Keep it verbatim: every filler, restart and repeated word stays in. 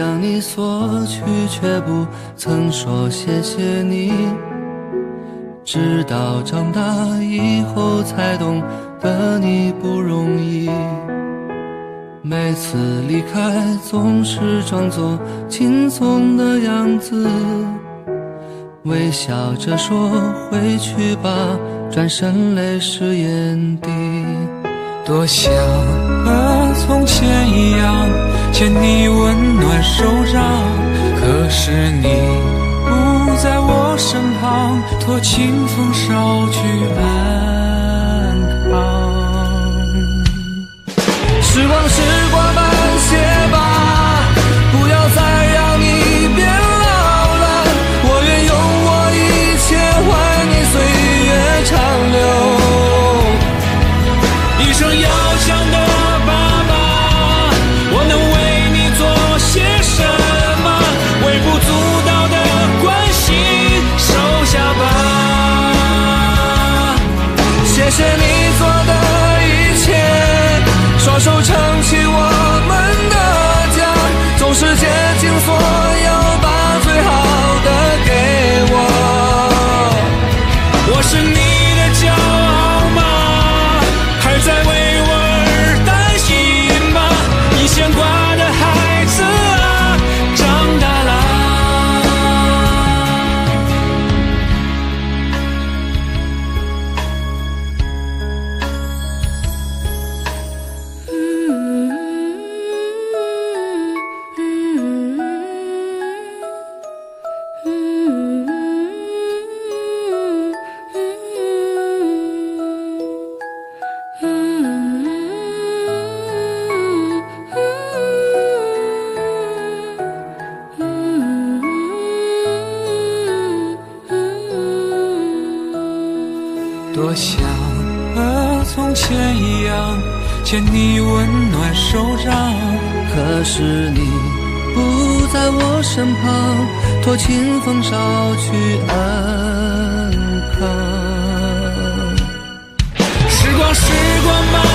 向你索取，却不曾说谢谢你。直到长大以后才懂得你不容易。每次离开总是装作轻松的样子，微笑着说回去吧，转身泪湿眼底。 多想和从前一样牵你温暖手掌，可是你不在我身旁，托清风捎去安康。 时光时光慢些吧，不要再让你变老了，我愿用我一切换你岁月长流。 一声遥响的爸爸，我能为你做些什么？微不足道的关心收下吧。 谢谢你做的一切，双手撑起我们的家，总是竭尽所有把最好的给我。 我是你的骄傲吗？还在为我而担心吗？你牵挂的孩子啊，长大了。多想和从前一样牵你温暖手掌， 可是你不在我身旁，托清风捎去安康。 时光时光慢